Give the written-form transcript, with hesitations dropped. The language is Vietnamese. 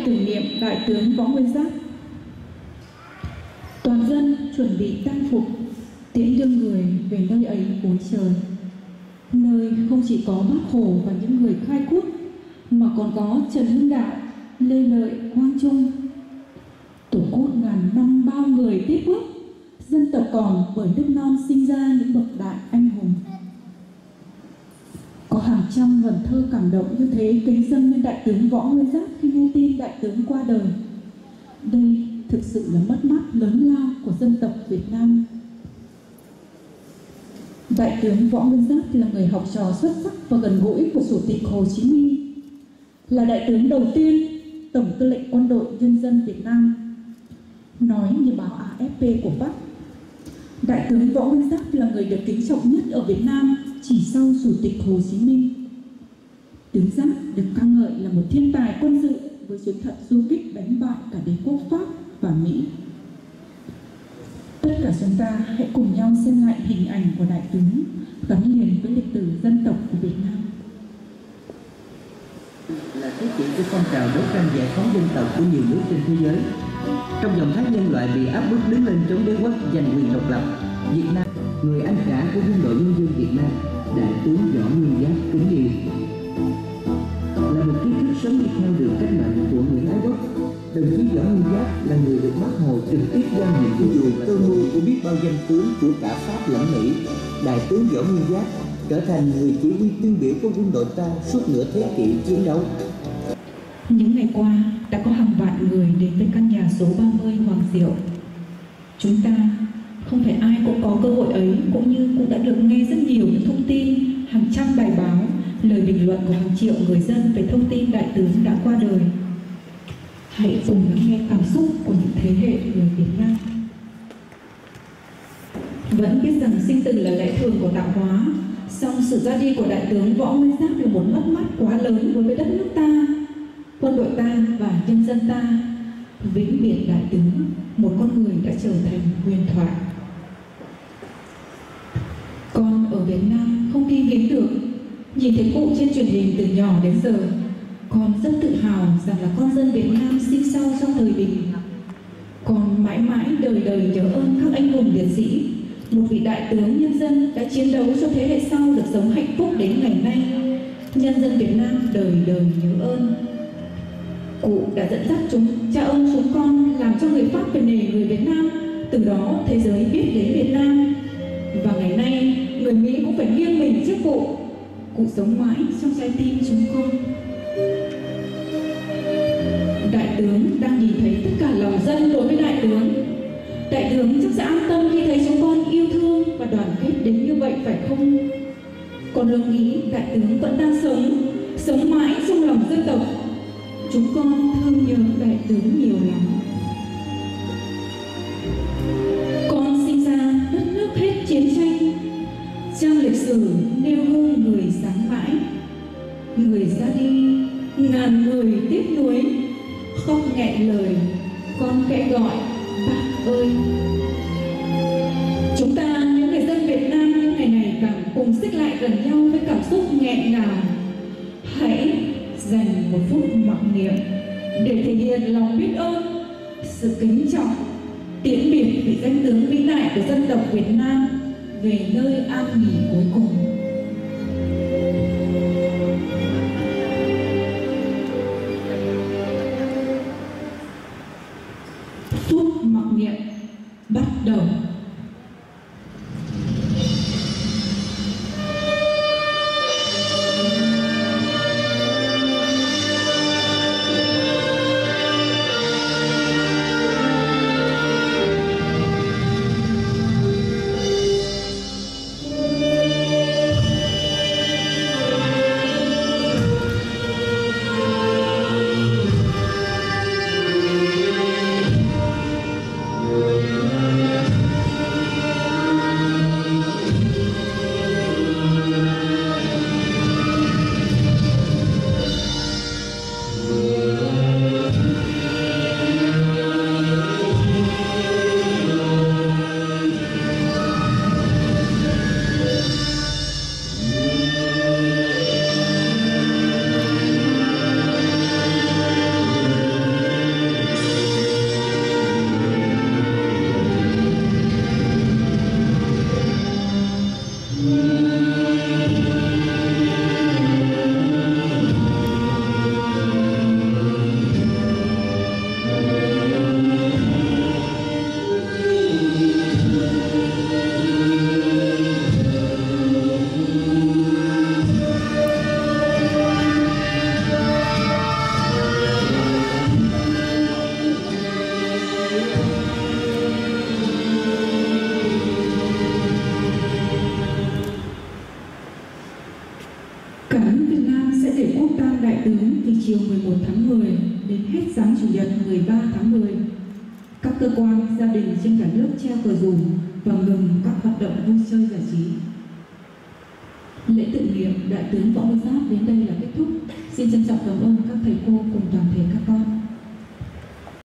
tưởng niệm Đại tướng Võ Nguyên Giáp. Toàn dân chuẩn bị tang phục, tiễn đưa người về nơi ấy cuối trời. Nơi không chỉ có Bác Hồ và những người khai quốc, mà còn có Trần Hưng Đạo, Lê Lợi, Quang Trung. Tổ quốc ngàn năm bao người tiếp bước, dân tộc còn bởi nước non sinh ra những bậc đại anh hùng. Có hàng trăm vần thơ cảm động như thế kính dâng lên Đại tướng Võ Nguyên Giáp khi nghe tin Đại tướng qua đời. Đây thực sự là mất mát lớn lao của dân tộc Việt Nam. Đại tướng Võ Nguyên Giáp là người học trò xuất sắc và gần gũi của Chủ tịch Hồ Chí Minh, là đại tướng đầu tiên Tổng tư lệnh Quân đội Nhân dân Việt Nam. Nói như báo AFP của Pháp, Đại tướng Võ Nguyên Giáp là người được kính trọng nhất ở Việt Nam chỉ sau Chủ tịch Hồ Chí Minh. Tướng Giáp được ca ngợi là một thiên tài quân sự với chiến thuật du kích đánh bại cả đế quốc Pháp và Mỹ. Tất cả chúng ta hãy cùng nhau xem lại hình ảnh của đại tướng gắn liền với lịch sử dân tộc của Việt Nam. Là thế kỷ của phong trào đấu tranh giải phóng dân tộc của nhiều nước trên thế giới. Trong dòng thác nhân loại bị áp bức đứng lên chống đế quốc giành quyền độc lập, Việt Nam, người anh cả của quân đội nhân dân Việt Nam, Đại tướng Võ Nguyên Giáp kính yêu, là một kiến thức sống đi theo đường cách mạng của người ái quốc. Đồng chí Võ Nguyên Giáp là người được Bác Hồ trực tiếp giao nhiệm vụ và cơ mưu của biết bao danh tướng của cả Pháp lẫn Mỹ. Đại tướng Võ Nguyên Giáp trở thành người chỉ huy tiêu biểu của quân đội ta suốt nửa thế kỷ chiến đấu. Những ngày qua đã có hàng vạn người đến với căn nhà số 30 Hoàng Diệu. Chúng ta không phải ai cũng có cơ hội ấy, cũng như cũng đã được nghe rất nhiều những thông tin, hàng trăm bài báo, lời bình luận của hàng triệu người dân về thông tin đại tướng đã qua đời. Hãy cùng lắng nghe cảm xúc của những thế hệ người Việt Nam. Vẫn biết rằng sinh tử là lẽ thường của tạo hóa, song sự ra đi của Đại tướng Võ Nguyên Giáp là một mất mát quá lớn đối với đất nước ta, quân đội ta và nhân dân ta. Vĩnh biệt đại tướng, một con người đã trở thành huyền thoại. Con ở Việt Nam không ghi hiếm được, nhìn thấy cụ trên truyền hình từ nhỏ đến giờ, con rất tự hào rằng là con dân Việt Nam sinh sau trong thời bình. Con mãi mãi đời đời nhớ ơn các anh hùng liệt sĩ, một vị đại tướng nhân dân đã chiến đấu cho thế hệ sau được sống hạnh phúc đến ngày nay. Nhân dân Việt Nam đời đời nhớ ơn. Cụ đã dẫn dắt cha ông chúng con làm cho người Pháp về nể người Việt Nam, từ đó thế giới biết đến Việt Nam. Và ngày nay người Mỹ cũng phải nghiêng mình trước cụ. Cụ sống mãi trong trái tim chúng con. Đại tướng đang nhìn thấy tất cả lòng dân đối với đại tướng. Đại tướng chắc sẽ an tâm khi thấy chúng con yêu thương và đoàn kết đến như vậy, phải không? Con luôn nghĩ đại tướng vẫn đang sống mãi trong lòng dân tộc. Chúng con thương nhớ đại tướng nhiều lắm. Con sinh ra đất nước hết chiến tranh, trang lịch sử nêu gương người sáng mãi. Người ra đi, ngàn người tiếc nuối, khóc nghẹn lời, con khẽ gọi bác ơi. Chúng ta những người dân Việt Nam những ngày này càng cùng xích lại gần nhau với cảm xúc nghẹn ngào. Hãy dành một phút mặc niệm để thể hiện lòng biết ơn, sự kính trọng, tiễn biệt vị danh tướng vĩ đại của dân tộc Việt Nam về nơi an nghỉ cuối cùng. Phút mặc niệm bắt đầu. Cả nước Việt Nam sẽ để quốc tang đại tướng từ chiều 11 tháng 10 đến hết sáng Chủ nhật 13 tháng 10. Các cơ quan, gia đình trên cả nước treo cờ rủ và ngừng các hoạt động vui chơi giải trí. Lễ tưởng niệm Đại tướng Võ Nguyên Giáp đến đây là kết thúc. Xin trân trọng cảm ơn các thầy cô cùng toàn